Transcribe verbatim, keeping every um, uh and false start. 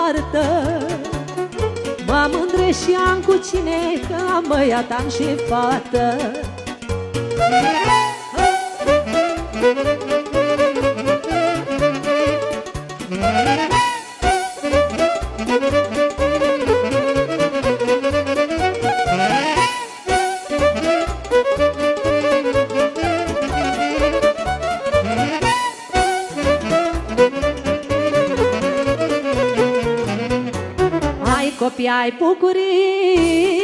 poartă. Mă mândresc și am cu cine, că am băiat, am și fată. Ai copii, ai bucurii,